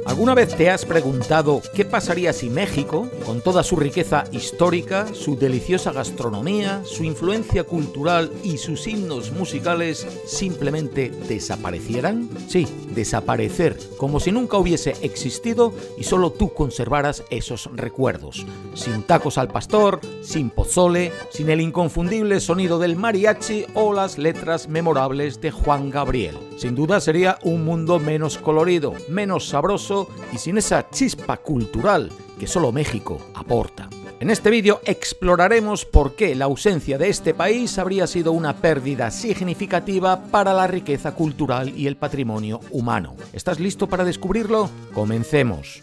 ¿Alguna vez te has preguntado qué pasaría si México, con toda su riqueza histórica, su deliciosa gastronomía, su influencia cultural y sus himnos musicales, simplemente desaparecieran? Sí, desaparecer, como si nunca hubiese existido y solo tú conservaras esos recuerdos. Sin tacos al pastor, sin pozole, sin el inconfundible sonido del mariachi o las letras memorables de Juan Gabriel. Sin duda sería un mundo menos colorido, menos sabroso y sin esa chispa cultural que solo México aporta. En este vídeo exploraremos por qué la ausencia de este país habría sido una pérdida significativa para la riqueza cultural y el patrimonio humano. ¿Estás listo para descubrirlo? Comencemos.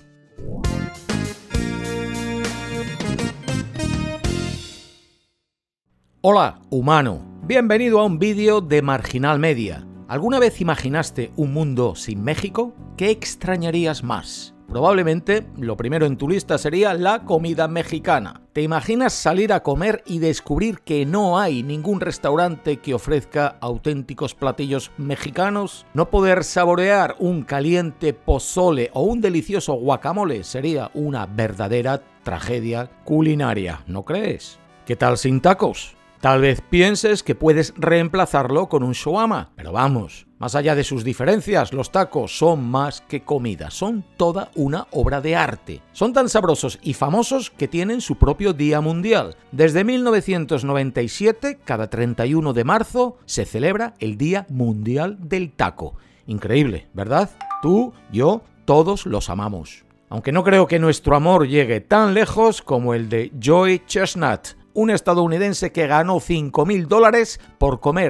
Hola, humano. Bienvenido a un vídeo de Marginal Media. ¿Alguna vez imaginaste un mundo sin México? ¿Qué extrañarías más? Probablemente lo primero en tu lista sería la comida mexicana. ¿Te imaginas salir a comer y descubrir que no hay ningún restaurante que ofrezca auténticos platillos mexicanos? ¿No poder saborear un caliente pozole o un delicioso guacamole sería una verdadera tragedia culinaria, ¿no crees? ¿Qué tal sin tacos? Tal vez pienses que puedes reemplazarlo con un shawarma, pero vamos, más allá de sus diferencias, los tacos son más que comida, son toda una obra de arte. Son tan sabrosos y famosos que tienen su propio día mundial. Desde 1997, cada 31 de marzo, se celebra el Día Mundial del Taco. Increíble, ¿verdad? Tú, yo, todos los amamos. Aunque no creo que nuestro amor llegue tan lejos como el de Joey Chestnut, un estadounidense que ganó $5.000 por comer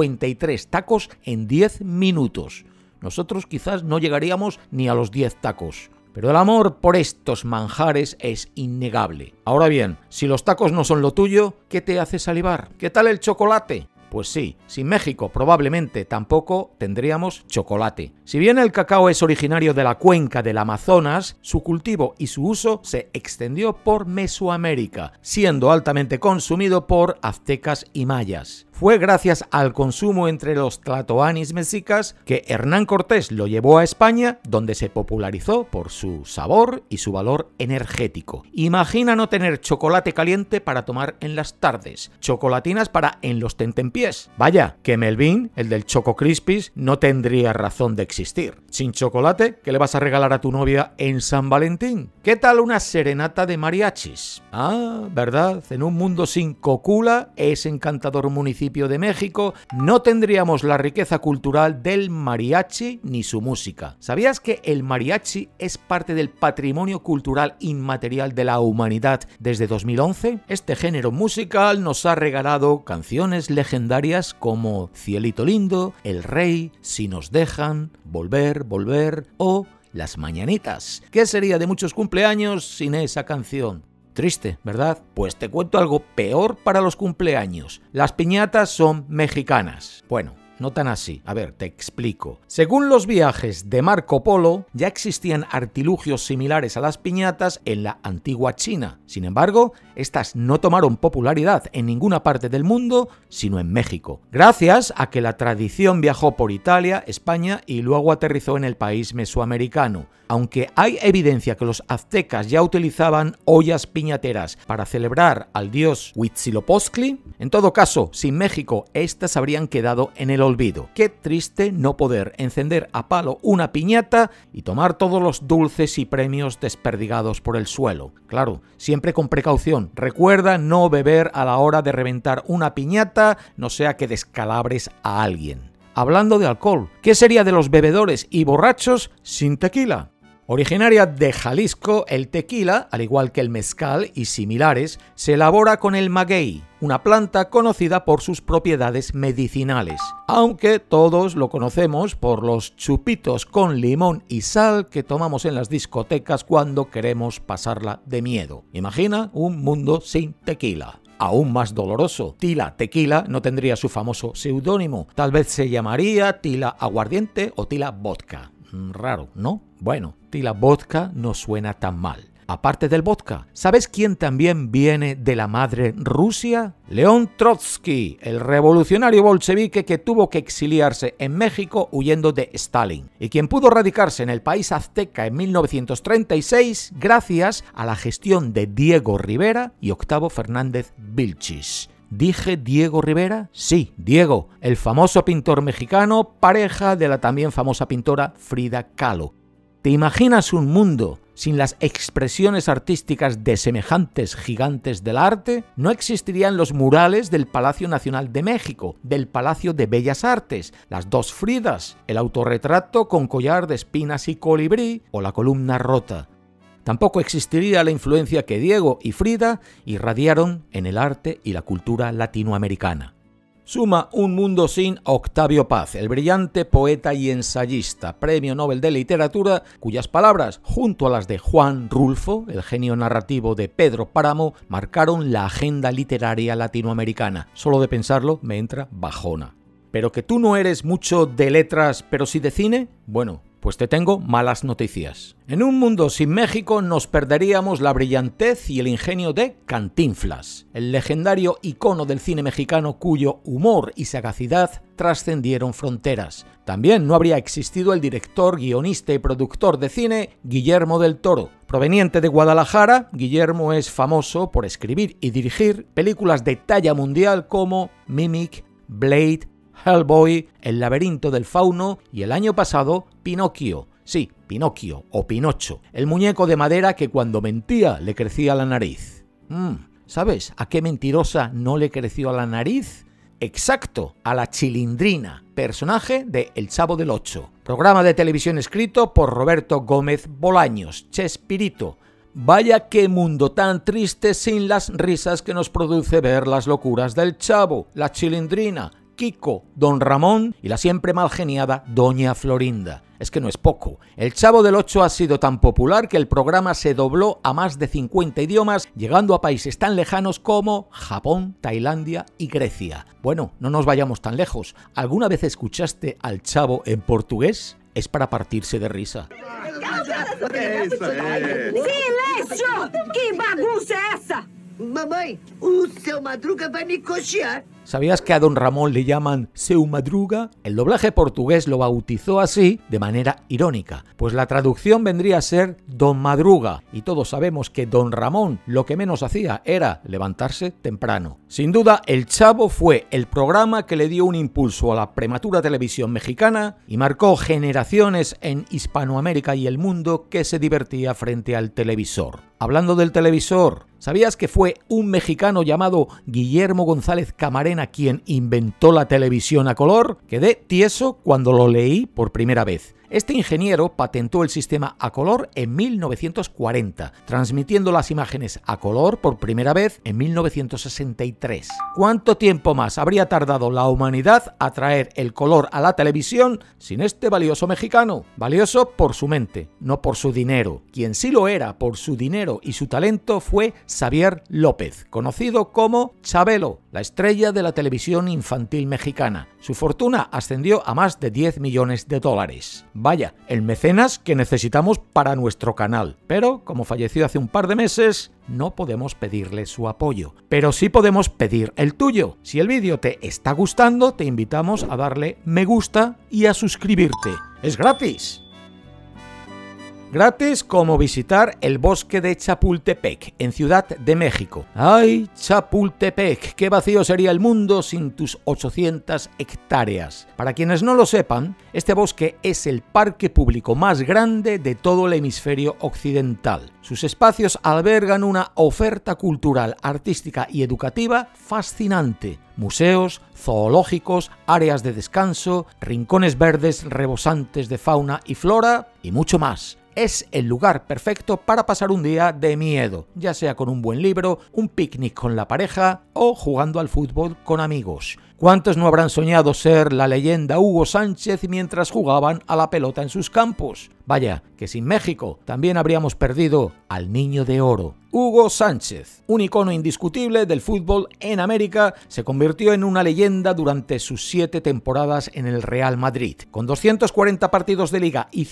53 tacos en 10 minutos. Nosotros quizás no llegaríamos ni a los 10 tacos. Pero el amor por estos manjares es innegable. Ahora bien, si los tacos no son lo tuyo, ¿qué te hace salivar? ¿Qué tal el chocolate? Pues sí, sin México probablemente tampoco tendríamos chocolate. Si bien el cacao es originario de la cuenca del Amazonas, su cultivo y su uso se extendió por Mesoamérica, siendo altamente consumido por aztecas y mayas. Fue gracias al consumo entre los tlatoanis mexicas que Hernán Cortés lo llevó a España, donde se popularizó por su sabor y su valor energético. Imagina no tener chocolate caliente para tomar en las tardes, chocolatinas para en los tentempiés. Vaya, que Melvin, el del Choco Crispies, no tendría razón de existir. Sin chocolate, ¿qué le vas a regalar a tu novia en San Valentín? ¿Qué tal una serenata de mariachis? Ah, ¿verdad? En un mundo sin Cocula, ese encantador municipio de México, no tendríamos la riqueza cultural del mariachi ni su música. ¿Sabías que el mariachi es parte del patrimonio cultural inmaterial de la humanidad desde 2011? Este género musical nos ha regalado canciones legendarias como Cielito Lindo, El Rey, Si nos dejan, Volver, Volver o Las Mañanitas. ¿Qué sería de muchos cumpleaños sin esa canción? Triste, ¿verdad? Pues te cuento algo peor para los cumpleaños. Las piñatas son mexicanas. Bueno, no tan así. A ver, te explico. Según los viajes de Marco Polo, ya existían artilugios similares a las piñatas en la antigua China. Sin embargo, estas no tomaron popularidad en ninguna parte del mundo, sino en México, gracias a que la tradición viajó por Italia, España y luego aterrizó en el país mesoamericano. Aunque hay evidencia que los aztecas ya utilizaban ollas piñateras para celebrar al dios Huitzilopochtli, en todo caso, sin México, estas habrían quedado en el olvido. Qué triste no poder encender a palo una piñata y tomar todos los dulces y premios desperdigados por el suelo. Claro, siempre con precaución. Recuerda no beber a la hora de reventar una piñata, no sea que descalabres a alguien. Hablando de alcohol, ¿qué sería de los bebedores y borrachos sin tequila? Originaria de Jalisco, el tequila, al igual que el mezcal y similares, se elabora con el maguey, una planta conocida por sus propiedades medicinales, aunque todos lo conocemos por los chupitos con limón y sal que tomamos en las discotecas cuando queremos pasarla de miedo. Imagina un mundo sin tequila. Aún más doloroso, Tila Tequila no tendría su famoso seudónimo, tal vez se llamaría Tila Aguardiente o Tila Vodka. Raro, ¿no? Bueno, Tila Vodka no suena tan mal. aparte del vodka. ¿Sabes quién también viene de la madre Rusia? León Trotsky, el revolucionario bolchevique que tuvo que exiliarse en México huyendo de Stalin, y quien pudo radicarse en el país azteca en 1936 gracias a la gestión de Diego Rivera y Octavio Fernández Vilchis. ¿Dije Diego Rivera? Sí, Diego, el famoso pintor mexicano, pareja de la también famosa pintora Frida Kahlo. ¿Te imaginas un mundo sin las expresiones artísticas de semejantes gigantes del arte? No existirían los murales del Palacio Nacional de México, del Palacio de Bellas Artes, las dos Fridas, el autorretrato con collar de espinas y colibrí o la columna rota. Tampoco existiría la influencia que Diego y Frida irradiaron en el arte y la cultura latinoamericana. Suma un mundo sin Octavio Paz, el brillante poeta y ensayista, Premio Nobel de Literatura, cuyas palabras, junto a las de Juan Rulfo, el genio narrativo de Pedro Páramo, marcaron la agenda literaria latinoamericana. Solo de pensarlo me entra bajona. ¿Pero que tú no eres mucho de letras, pero sí de cine? Bueno, pues te tengo malas noticias. En un mundo sin México nos perderíamos la brillantez y el ingenio de Cantinflas, el legendario icono del cine mexicano cuyo humor y sagacidad trascendieron fronteras. También no habría existido el director, guionista y productor de cine Guillermo del Toro. Proveniente de Guadalajara, Guillermo es famoso por escribir y dirigir películas de talla mundial como Mimic, Blade, Hellboy, El laberinto del fauno y el año pasado Pinocchio. Sí, Pinocchio o Pinocho, el muñeco de madera que cuando mentía le crecía la nariz. ¿Sabes a qué mentirosa no le creció la nariz? Exacto, a la Chilindrina, personaje de El Chavo del Ocho, programa de televisión escrito por Roberto Gómez Bolaños, Chespirito. Vaya qué mundo tan triste sin las risas que nos produce ver las locuras del Chavo, la Chilindrina, Kiko, Don Ramón y la siempre malgeniada Doña Florinda. Es que no es poco. El Chavo del Ocho ha sido tan popular que el programa se dobló a más de 50 idiomas, llegando a países tan lejanos como Japón, Tailandia y Grecia. Bueno, no nos vayamos tan lejos. ¿Alguna vez escuchaste al Chavo en portugués? Es para partirse de risa. ¡Silencio! ¿Qué bagunça es esa? Mamãe, o seu Madruga vai me cochear. ¿Sabías que a Don Ramón le llaman Seu Madruga? El doblaje portugués lo bautizó así de manera irónica, pues la traducción vendría a ser Don Madruga, y todos sabemos que Don Ramón lo que menos hacía era levantarse temprano. Sin duda, El Chavo fue el programa que le dio un impulso a la prematura televisión mexicana y marcó generaciones en Hispanoamérica y el mundo que se divertía frente al televisor. Hablando del televisor, ¿sabías que fue un mexicano llamado Guillermo González Camarena quien inventó la televisión a color? Quedé tieso cuando lo leí por primera vez. Este ingeniero patentó el sistema a color en 1940, transmitiendo las imágenes a color por primera vez en 1963. ¿Cuánto tiempo más habría tardado la humanidad a traer el color a la televisión sin este valioso mexicano? Valioso por su mente, no por su dinero. Quien sí lo era por su dinero y su talento fue Xavier López, conocido como Chabelo, la estrella de la televisión infantil mexicana. Su fortuna ascendió a más de 10 millones de dólares. Vaya, el mecenas que necesitamos para nuestro canal. Pero, como falleció hace un par de meses, no podemos pedirle su apoyo. Pero sí podemos pedir el tuyo. Si el vídeo te está gustando, te invitamos a darle me gusta y a suscribirte. ¡Es gratis! Gratis como visitar el bosque de Chapultepec, en Ciudad de México. ¡Ay, Chapultepec! ¡Qué vacío sería el mundo sin tus 800 hectáreas! Para quienes no lo sepan, este bosque es el parque público más grande de todo el hemisferio occidental. Sus espacios albergan una oferta cultural, artística y educativa fascinante. Museos, zoológicos, áreas de descanso, rincones verdes rebosantes de fauna y flora y mucho más. Es el lugar perfecto para pasar un día de miedo, ya sea con un buen libro, un picnic con la pareja o jugando al fútbol con amigos. ¿Cuántos no habrán soñado ser la leyenda Hugo Sánchez mientras jugaban a la pelota en sus campos? Vaya, que sin México también habríamos perdido al Niño de Oro. Hugo Sánchez, un icono indiscutible del fútbol en América, se convirtió en una leyenda durante sus 7 temporadas en el Real Madrid. Con 240 partidos de liga y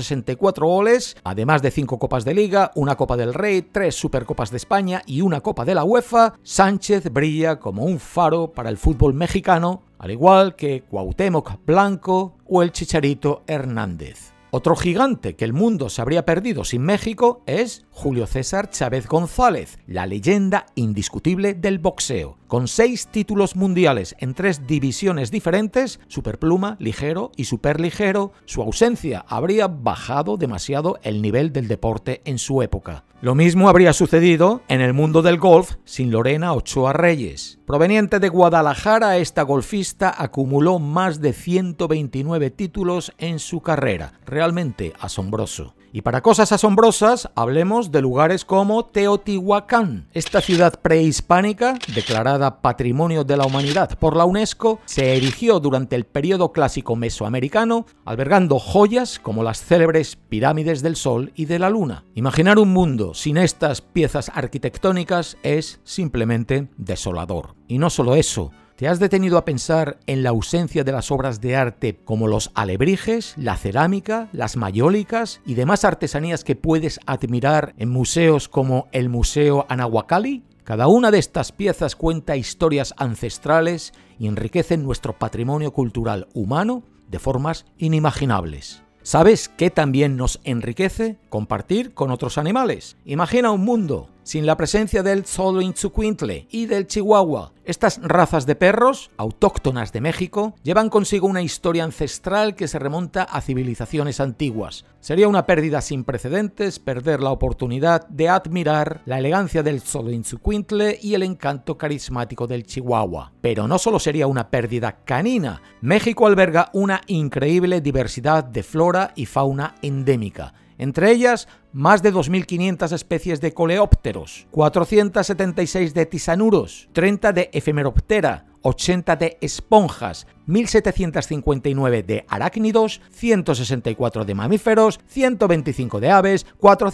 164 goles, además de 5 Copas de Liga, una Copa del Rey, 3 Supercopas de España y una Copa de la UEFA, Sánchez brilla como un faro para el fútbol mexicano, al igual que Cuauhtémoc Blanco o el Chicharito Hernández. Otro gigante que el mundo se habría perdido sin México es Julio César Chávez González, la leyenda indiscutible del boxeo. Con 6 títulos mundiales en 3 divisiones diferentes, superpluma, ligero y superligero, su ausencia habría bajado demasiado el nivel del deporte en su época. Lo mismo habría sucedido en el mundo del golf sin Lorena Ochoa Reyes. Proveniente de Guadalajara, esta golfista acumuló más de 129 títulos en su carrera. Realmente asombroso. Y para cosas asombrosas, hablemos de lugares como Teotihuacán. Esta ciudad prehispánica, declarada Patrimonio de la Humanidad por la UNESCO, se erigió durante el periodo clásico mesoamericano, albergando joyas como las célebres pirámides del Sol y de la Luna. Imaginar un mundo sin estas piezas arquitectónicas es simplemente desolador. Y no solo eso. ¿Te has detenido a pensar en la ausencia de las obras de arte como los alebrijes, la cerámica, las mayólicas y demás artesanías que puedes admirar en museos como el Museo Anahuacalli? Cada una de estas piezas cuenta historias ancestrales y enriquecen nuestro patrimonio cultural humano de formas inimaginables. ¿Sabes qué también nos enriquece? Compartir con otros animales. Imagina un mundo sin la presencia del Xoloitzcuintle y del Chihuahua. Estas razas de perros, autóctonas de México, llevan consigo una historia ancestral que se remonta a civilizaciones antiguas. Sería una pérdida sin precedentes perder la oportunidad de admirar la elegancia del Xoloitzcuintle y el encanto carismático del Chihuahua. Pero no solo sería una pérdida canina. México alberga una increíble diversidad de flora y fauna endémica. Entre ellas, más de 2.500 especies de coleópteros, 476 de tisanuros, 30 de efemeroptera, 80 de esponjas, 1.759 de arácnidos, 164 de mamíferos, 125 de aves,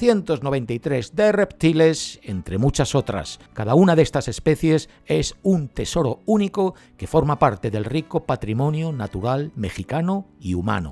493 de reptiles, entre muchas otras. Cada una de estas especies es un tesoro único que forma parte del rico patrimonio natural mexicano y humano.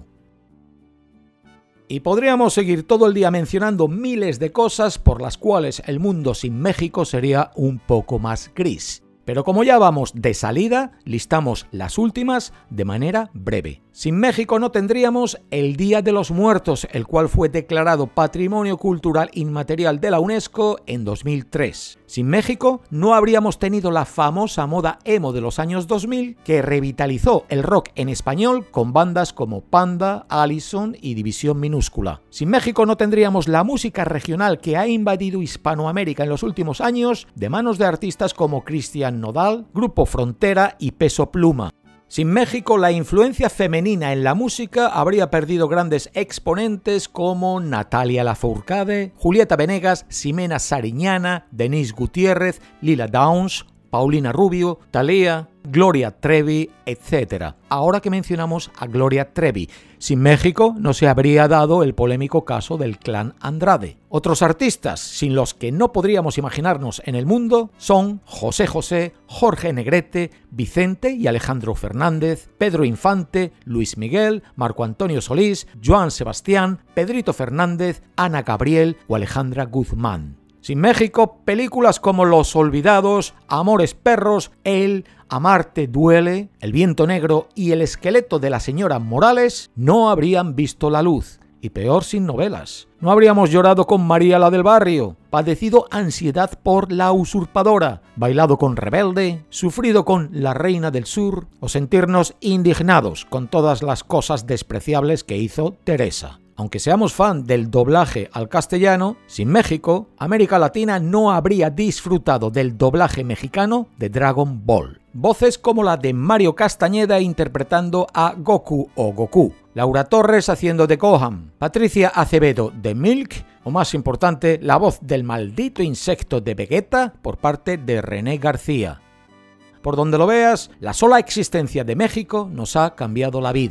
Y podríamos seguir todo el día mencionando miles de cosas por las cuales el mundo sin México sería un poco más gris. Pero como ya vamos de salida, listamos las últimas de manera breve. Sin México no tendríamos el Día de los Muertos, el cual fue declarado Patrimonio Cultural Inmaterial de la UNESCO en 2003. Sin México no habríamos tenido la famosa moda emo de los años 2000 que revitalizó el rock en español con bandas como Panda, Allison y División Minúscula. Sin México no tendríamos la música regional que ha invadido Hispanoamérica en los últimos años de manos de artistas como Cristian Nodal, Grupo Frontera y Peso Pluma. Sin México, la influencia femenina en la música habría perdido grandes exponentes como Natalia Lafourcade, Julieta Venegas, Ximena Sariñana, Denise Gutiérrez, Lila Downs, Paulina Rubio, Thalía, Gloria Trevi, etc. Ahora que mencionamos a Gloria Trevi, sin México no se habría dado el polémico caso del clan Andrade. Otros artistas sin los que no podríamos imaginarnos en el mundo son José José, Jorge Negrete, Vicente y Alejandro Fernández, Pedro Infante, Luis Miguel, Marco Antonio Solís, Joan Sebastián, Pedrito Fernández, Ana Gabriel o Alejandra Guzmán. Sin México, películas como Los Olvidados, Amores Perros, El, Amarte Duele, El Viento Negro y El Esqueleto de la Señora Morales no habrían visto la luz. Y peor sin novelas. No habríamos llorado con María la del Barrio, padecido ansiedad por La Usurpadora, bailado con Rebelde, sufrido con La Reina del Sur o sentirnos indignados con todas las cosas despreciables que hizo Teresa. Aunque seamos fan del doblaje al castellano, sin México, América Latina no habría disfrutado del doblaje mexicano de Dragon Ball. Voces como la de Mario Castañeda interpretando a Goku o Goku, Laura Torres haciendo de Gohan, Patricia Acevedo de Milk, o más importante, la voz del maldito insecto de Vegeta por parte de René García. Por donde lo veas, la sola existencia de México nos ha cambiado la vida.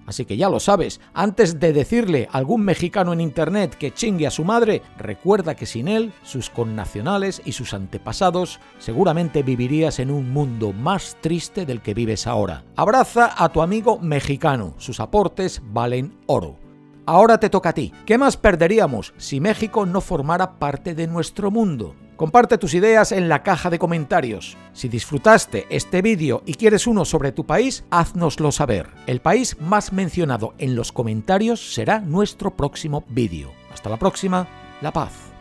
Así que ya lo sabes, antes de decirle a algún mexicano en internet que chingue a su madre, recuerda que sin él, sus connacionales y sus antepasados, seguramente vivirías en un mundo más triste del que vives ahora. Abraza a tu amigo mexicano, sus aportes valen oro. Ahora te toca a ti. ¿Qué más perderíamos si México no formara parte de nuestro mundo? Comparte tus ideas en la caja de comentarios. Si disfrutaste este vídeo y quieres uno sobre tu país, háznoslo saber. El país más mencionado en los comentarios será nuestro próximo vídeo. Hasta la próxima, La Paz.